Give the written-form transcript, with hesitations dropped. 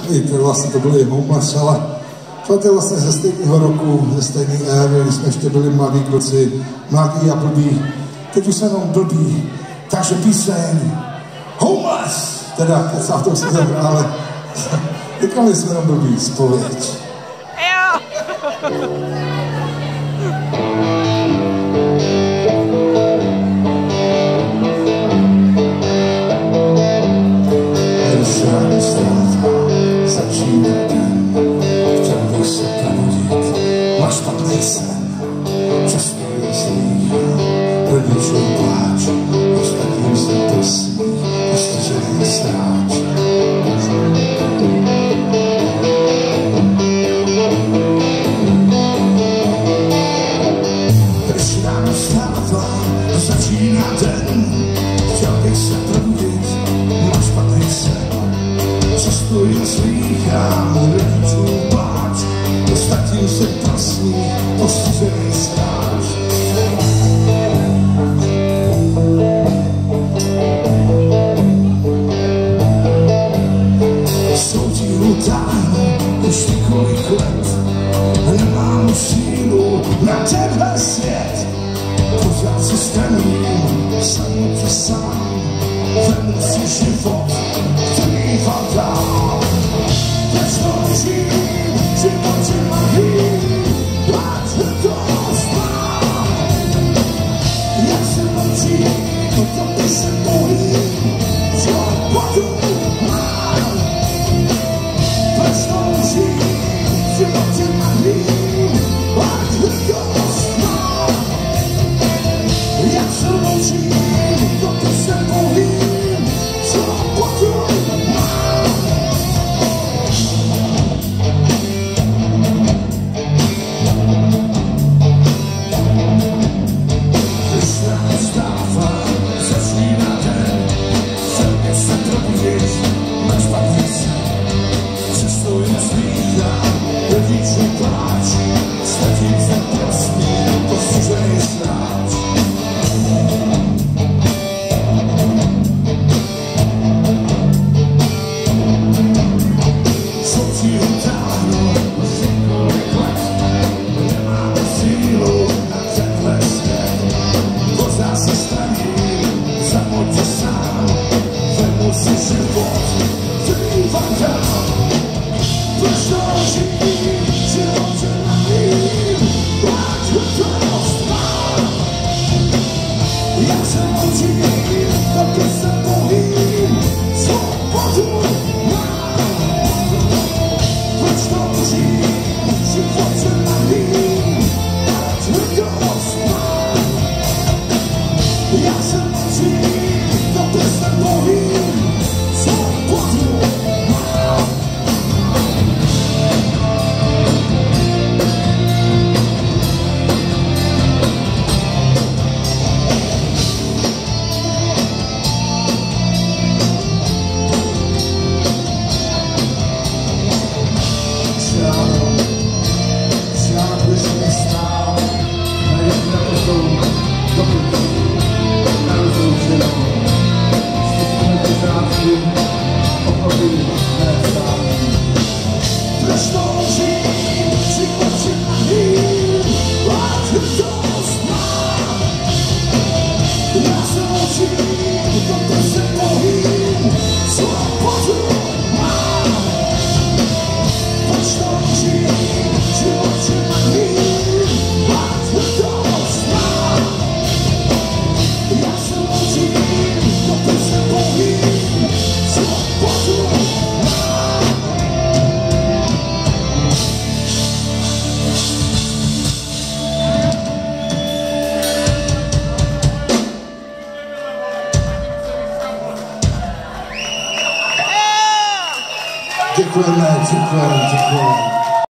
Víte, vlastně to byly Homeless, ale to je vlastně ze stejného roku, ze stejné éry, kdy jsme ještě byli mladí kluci, mladí a blbí. Teď už jsme jenom blbí, takže píseň Homeless, teda teď to se zahráli. Teďka my jsme jenom blbí, zpověď. Začíná den, chtěl bych se probudit, máš špatný sen, často je zlý, rodičů pláč, ostatním se to sní, postižený sráč. Když ráno vstávám, začíná den, chtěl bych se probudit, máš špatný sen. Často jen slýchám rodičů pláč, ostatním se prasní, postižený stráž. Soudílu táhnu už několik let, nemám sílu na tenhle svět. Pořád si staním, samotě sám, vemu si život, který vám dám. Přesloužím, život je malý, ať to znám. Jak se mlčí, to by se bojím, co vodu mám. Přesloužím, život je malý, ať to znám. Jak se mlčí, to by se bojím, co vodu mám. Dziękujemy.